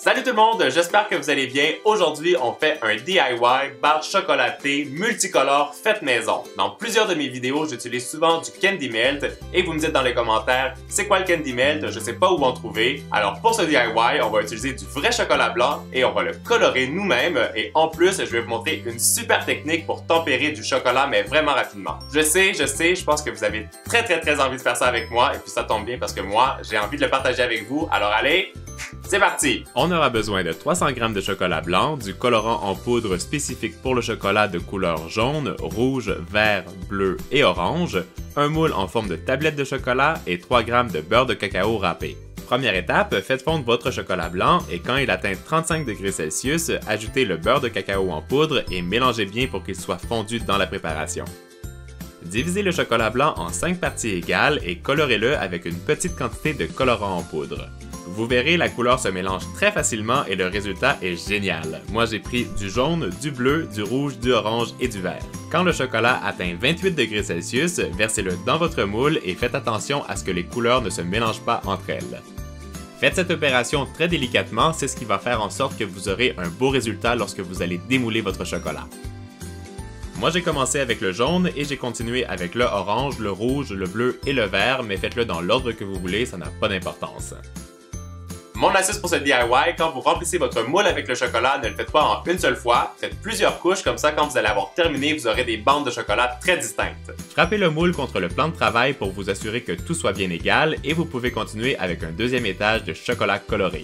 Salut tout le monde, j'espère que vous allez bien. Aujourd'hui, on fait un DIY barre chocolatée multicolore faite maison. Dans plusieurs de mes vidéos, j'utilise souvent du Candy Melt et vous me dites dans les commentaires c'est quoi le Candy Melt, je sais pas où en trouver. Alors pour ce DIY, on va utiliser du vrai chocolat blanc et on va le colorer nous-mêmes et en plus, je vais vous montrer une super technique pour tempérer du chocolat mais vraiment rapidement. Je sais, je pense que vous avez très envie de faire ça avec moi et puis ça tombe bien parce que moi, j'ai envie de le partager avec vous. Alors allez, c'est parti! On aura besoin de 300 g de chocolat blanc, du colorant en poudre spécifique pour le chocolat de couleur jaune, rouge, vert, bleu et orange, un moule en forme de tablette de chocolat et 3 g de beurre de cacao râpé. Première étape, faites fondre votre chocolat blanc et quand il atteint 35 degrés Celsius, ajoutez le beurre de cacao en poudre et mélangez bien pour qu'il soit fondu dans la préparation. Divisez le chocolat blanc en 5 parties égales et colorez-le avec une petite quantité de colorant en poudre. Vous verrez, la couleur se mélange très facilement et le résultat est génial. Moi j'ai pris du jaune, du bleu, du rouge, du orange et du vert. Quand le chocolat atteint 28 degrés Celsius, versez-le dans votre moule et faites attention à ce que les couleurs ne se mélangent pas entre elles. Faites cette opération très délicatement, c'est ce qui va faire en sorte que vous aurez un beau résultat lorsque vous allez démouler votre chocolat. Moi j'ai commencé avec le jaune et j'ai continué avec le orange, le rouge, le bleu et le vert, mais faites-le dans l'ordre que vous voulez, ça n'a pas d'importance. Mon astuce pour ce DIY, quand vous remplissez votre moule avec le chocolat, ne le faites pas en une seule fois, faites plusieurs couches, comme ça quand vous allez avoir terminé, vous aurez des bandes de chocolat très distinctes. Frappez le moule contre le plan de travail pour vous assurer que tout soit bien égal et vous pouvez continuer avec un deuxième étage de chocolat coloré.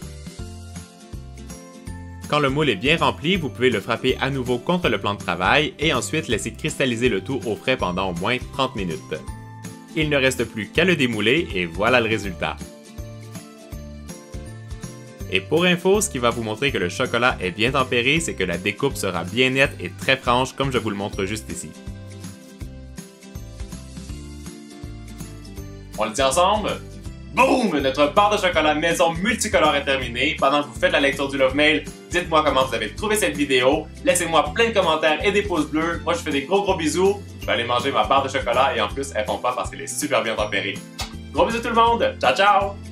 Quand le moule est bien rempli, vous pouvez le frapper à nouveau contre le plan de travail et ensuite laisser cristalliser le tout au frais pendant au moins 30 minutes. Il ne reste plus qu'à le démouler et voilà le résultat. Et pour info, ce qui va vous montrer que le chocolat est bien tempéré, c'est que la découpe sera bien nette et très franche comme je vous le montre juste ici. On le dit ensemble? Boum! Notre barre de chocolat maison multicolore est terminée. Pendant que vous faites la lecture du Love Mail, dites-moi comment vous avez trouvé cette vidéo. Laissez-moi plein de commentaires et des pouces bleus. Moi, je fais des gros bisous. Je vais aller manger ma barre de chocolat et en plus, elle fond pas parce qu'elle est super bien tempérée. Gros bisous tout le monde! Ciao, ciao!